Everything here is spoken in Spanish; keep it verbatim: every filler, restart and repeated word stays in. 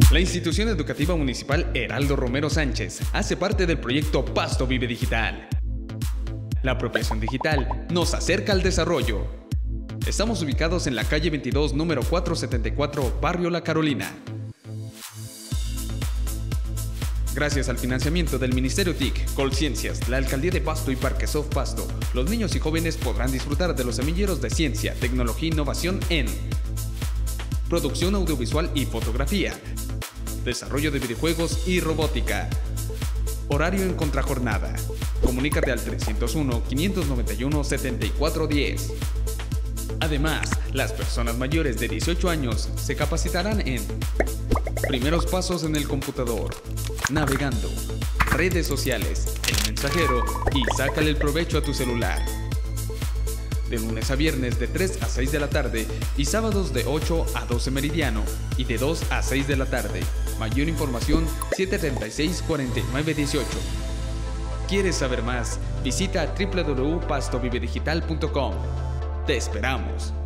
La institución educativa municipal Heraldo Romero Sánchez hace parte del proyecto Pasto Vive Digital. La apropiación digital nos acerca al desarrollo. Estamos ubicados en la calle veintidós, número cuatrocientos setenta y cuatro, Barrio La Carolina. Gracias al financiamiento del Ministerio T I C, Colciencias, la Alcaldía de Pasto y Parquesoft Pasto, los niños y jóvenes podrán disfrutar de los semilleros de ciencia, tecnología e innovación en producción audiovisual y fotografía, desarrollo de videojuegos y robótica. Horario en contrajornada. Comunícate al trescientos uno, quinientos noventa y uno, setenta y cuatro diez. Además, las personas mayores de dieciocho años se capacitarán en primeros pasos en el computador, navegando, redes sociales, el mensajero y sácale el provecho a tu celular. De lunes a viernes de tres a seis de la tarde y sábados de ocho a doce meridiano y de dos a seis de la tarde. Mayor información siete treinta y seis, cuarenta y nueve dieciocho. ¿Quieres saber más? Visita w w w punto pasto vive digital punto com. Te esperamos.